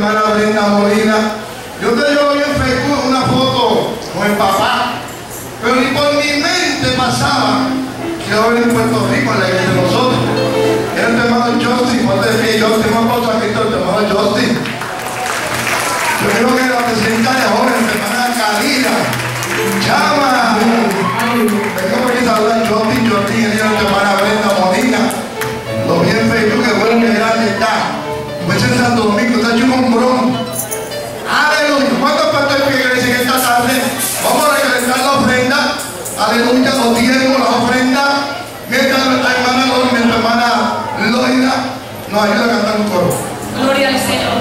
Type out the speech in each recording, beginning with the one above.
hermana Brenda Molina. Yo te llevo en Facebook una foto con el papá, pero ni por mi mente pasaba que iba a venir en Puerto Rico en la iglesia de nosotros. Era el hermano Justin, ponte de pie, Justin, un aplauso aquí, el hermano Justin. Yo creo que la presidenta de jóvenes, mi hermana Karina, llama. Vengo por aquí a saludar a Justin, y ella es tu hermana Brenda Molina. Lo vi en Facebook, que bueno que grande está. Pues en Santo Domingo, está hecho un hombrón. Aleluya. ¿Cuántos pastores que iglesia en esta tarde? Vamos a recalentar la ofrenda. Aleluya, los diezmos, la ofrenda. Mientras nuestra hermana Loida, nuestra hermana Loida nos ayuda a cantar un coro. Gloria al Señor.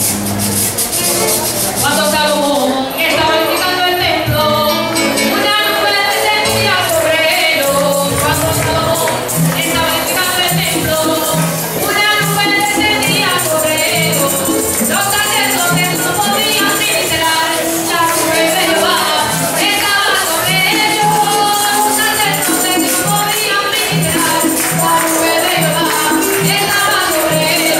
Cuando Salomón estaba edificando el templo, una nube descendía sobre ellos. Cuando Salomón estaba edificando el templo, una nube descendía sobre ellos. Los sacerdotes no podían ministrar, la nube de Jehová estaba sobre ellos. Los sacerdotes no podían ministrar, la nube de Jehová estaba sobre ellos.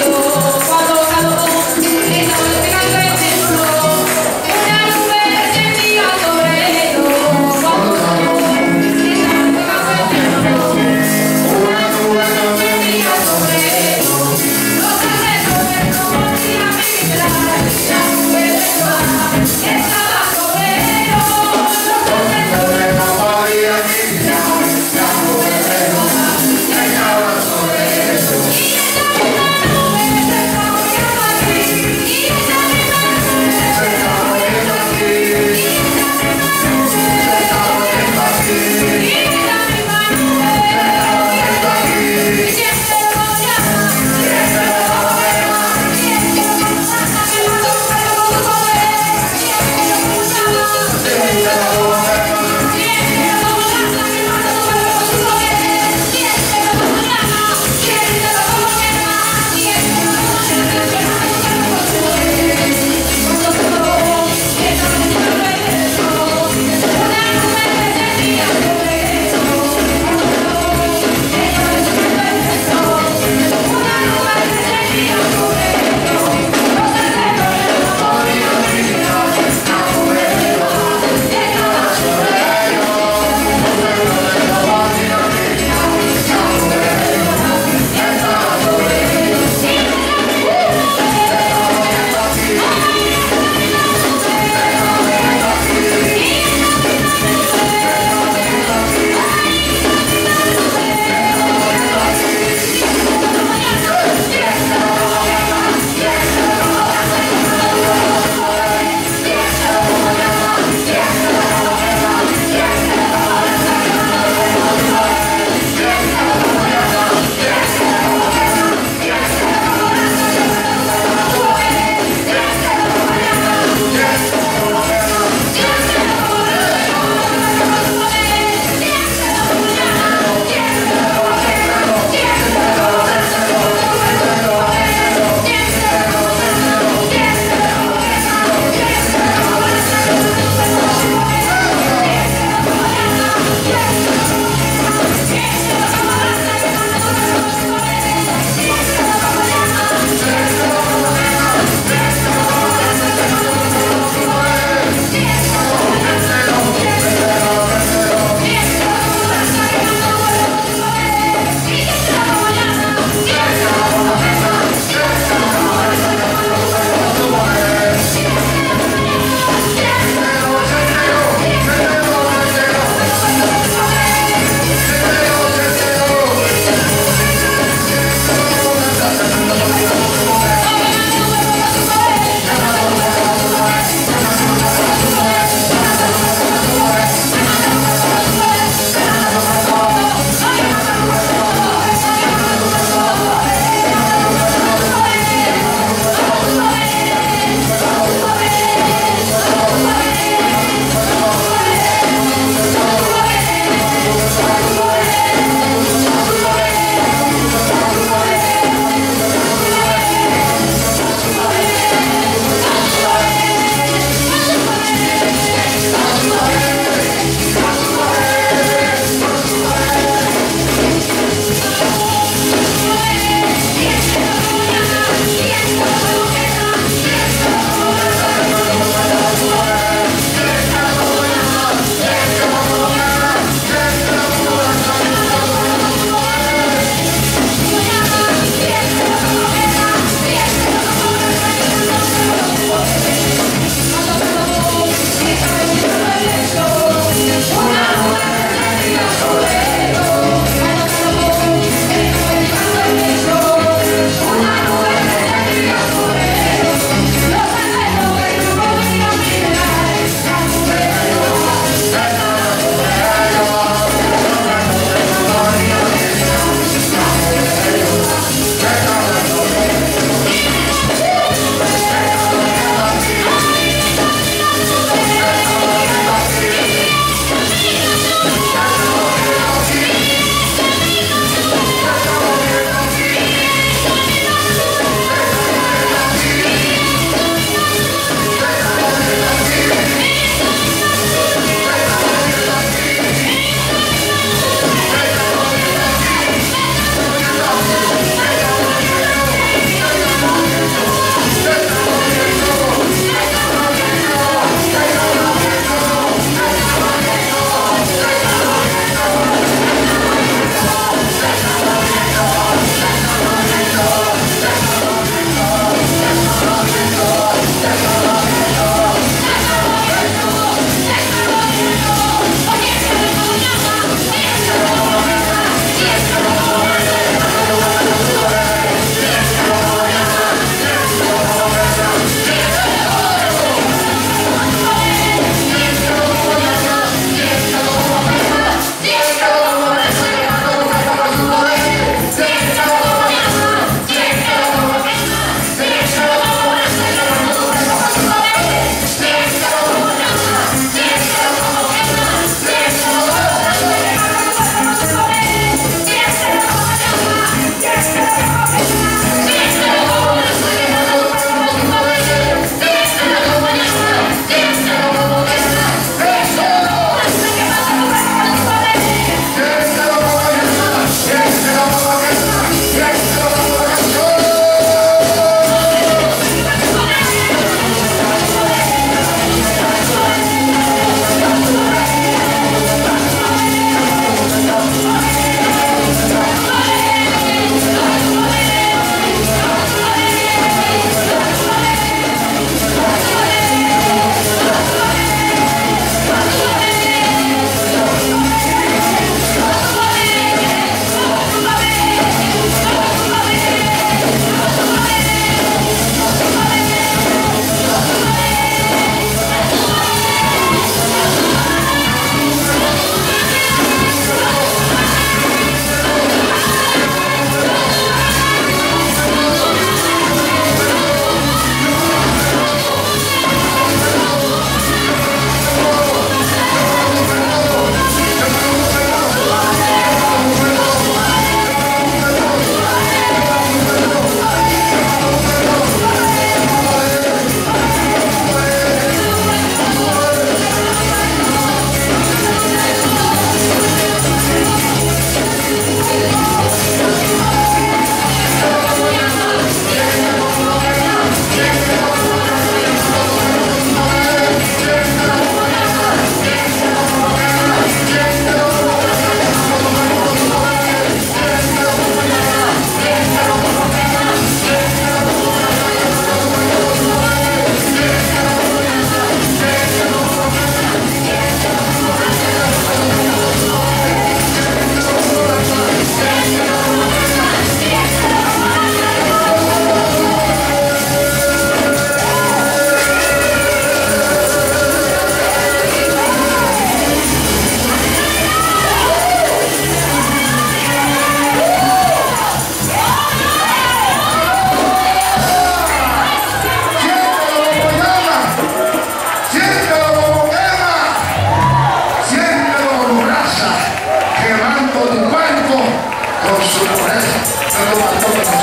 con nosotros.